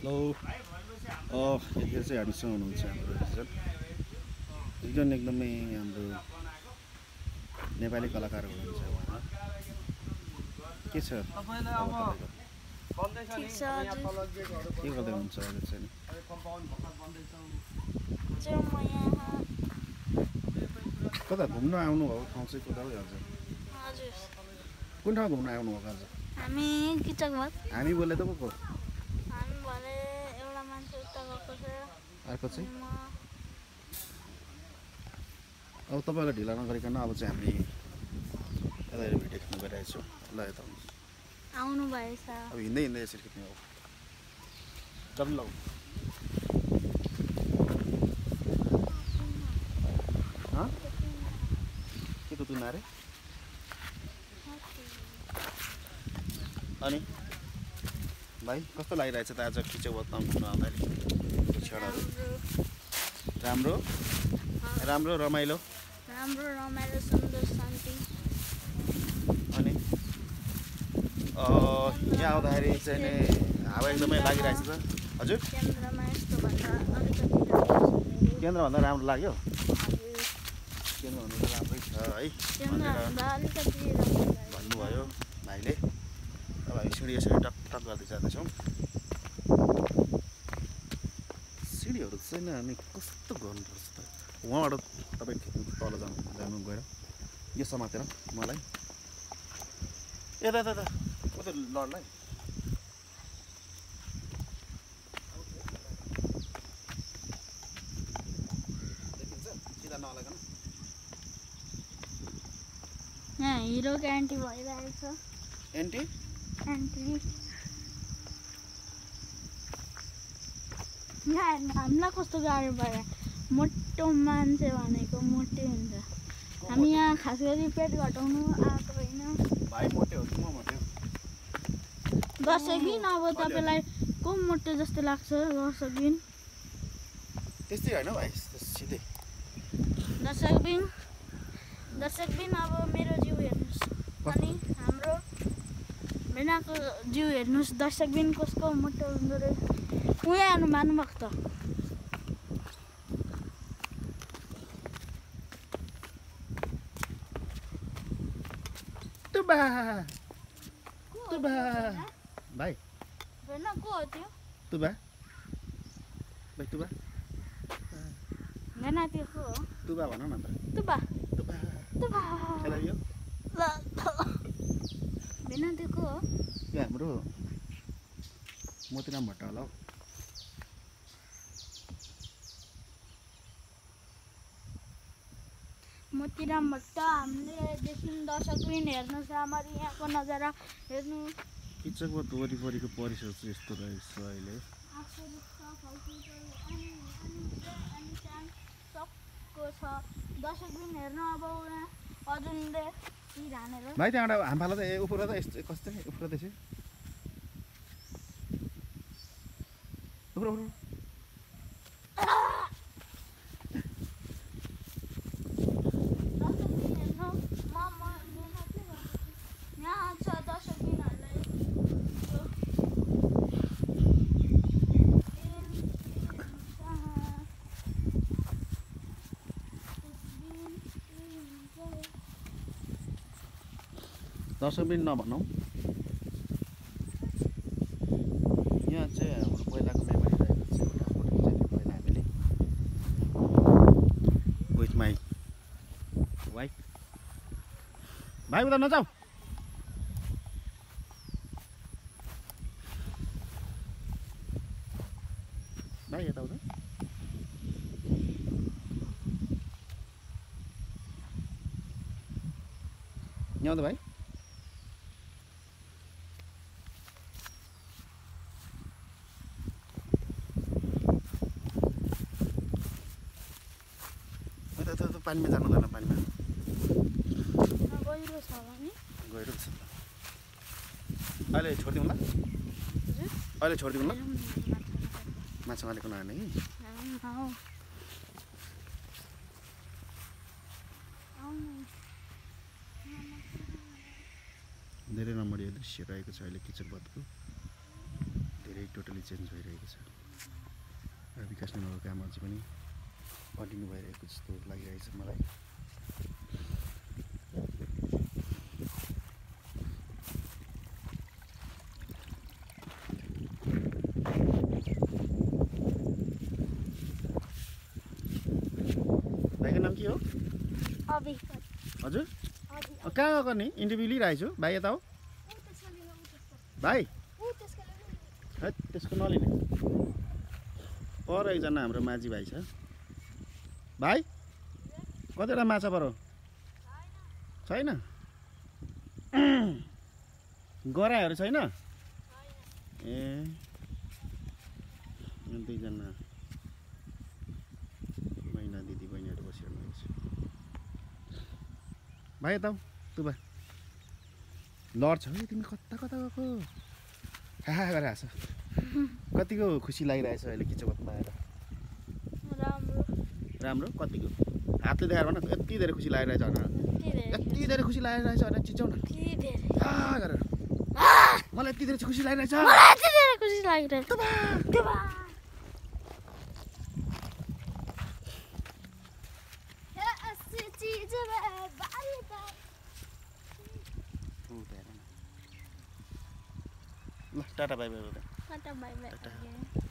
Hello यतिखेर चाहिँ हामीसँग हुनुहुन्छ हाम्रो एकजना एकदमै हाम्रो नेपाली कलाकार हुनुहुन्छ उहाँ के छ के गर्दै हुनुहुन्छ अहिले चाहिँ कता घुम्न आउनु भएको ठाउँ चाहिँ कता हो आज कुन ठाउँ घुम्न आउनु भएको आज हामी किचकबध हामी बोले त को हामी भने एउटा मान्छे उता गएको छ अर्को चाहिँ अब तपाईँलाई ढिला नगरिकन अब चाहिँ हामी यता भिडियो खिच्न गइरहेको छु ल यता आउनु भएछ अब हिँड्दै हिँड्दै यसरी खिच्ने हो डब्लु लौ के त तुना रे अनि भाइ कस्तो लागिरहेछ त आज किचकबधमा घुम्न आउँदाखेरि क्षणहरू राम्रो राम्रो रमाइलो सुन्दर शान्ति अनि यहाँ आउँदाखेरि चाहिँ नि हावा एकदमै लागिरहेछ त हजुर केन्द्रभन्दा राम्रो लाग्यो केन्द्रभन्दा राम्रै छ है भन्नुभयो भाइले अब हामी सिँढी यसरी टक टक गर्दै जाँदैछौँ सिँढीहरू चाहिँ हामी कस्तो गर्नुपर्छ त उहाँबाट तपाईँ तल जानु गएर यो समातेर मलाई यता यता कता लडलाई देखिन्छ सिधा नलागन यहाँ हिरोको एन्ट्री भइरहेको छ एन्ट्री यहाँ हामीलाई कस्तो गाह्रो भयो मोटो मान्छे भनेको मोटै हुन्छ हामी यहाँ खास गरी पेट घटाउनु आएको होइन भाइ मोटे हो कि म मोटे हो दर्शक दिन अब तपाईँलाई को मोटो जस्तो लाग्छ दर्शक दिन त्यस्तै होइन भाइ सिधै दर्शक दिन अब मेरो जिउ हेर्नुहोस् अनि हाम्रो भेनाको जिउ हेर्नुहोस् दर्शक दिन कसको मोटो हुँदो रहेछ उहाँ आउनु मान्नुभएको त भाइ भेना को हो त्यो तुबा भाइ तुबा भेना त्यो को हो तुबा भन न त तुबा खेलाइयो भेना त्यो को हो यो हाम्रो मोतीराम भट्ट होला हौ मोतीराम भट्ट हामीले देखौँ दर्शक पनि हेर्नुहोस् राम्ररी यहाँको नजारा हेर्नु किचकबध वरिपरिको परिसर चाहिँ यस्तो रहेछ अहिले सबको छ दर्शक पनि हेर्नु अब अर्जुनले हानेर भाइ त्यहाँबाट हामफाला त उफ्र त यस्तो कस्तो उफ्र त्यसै उफ्र दर्शक पनि नभनौँ यहाँ चाहिँ हाम्रो पहिलाको मेमोरी रहेको छ एउटा फोटो खिचेको पहिला हामीले विथ माई वाइफ भाइ उता नजाऊ भाइ यता उता यहाँ त भाइ पानीमा जानु हुँदैन पानीमा गहिरो छ भने गहिरो छ अहिले छोडिदिउँ ल अहिले छोडिदिउँ ल माछा मारेको नहाने कि धेरै रमणीय दृश्य रहेको छ अहिले किचकबधको। धेरै टोटली चेन्ज भइरहेको छ। विकास निर्माणको काम अझै पनि कन्टिन्यू भइरहेको जस्तो लागिरहेको छ मलाई। भाइको नाम के हो? हजुर कहाँ गएको नि? इन्टरभ्यू लिइरहेको छु। भाइ यता हो भाइ। है त्यसको नलिने। पर एकजना हाम्रो माझी भाइ छ। भाइ कतिवटा माछा परो? छैन। गराइहरू छैन? ए दुईजना महिना दिदी बहिनीहरू बसिरहनु छ। भाइ यता हो तुबा। लड्छ है तिमी कता कता गएको? खा गरिरहेछ। कतिको खुसी लागिरहेछ अहिले किचकबधमा आएर? राम्रो। कतिको हातले देखाएर भन। यति धेरै खुसी लागिरहेछ भनेर। यति धेरै खुसी लागिरहेछ भनेर चिच्याउ न गरेर। मलाई यति धेरै खुसी लागिरहेछ। ल tata bye bye. Tata bye by.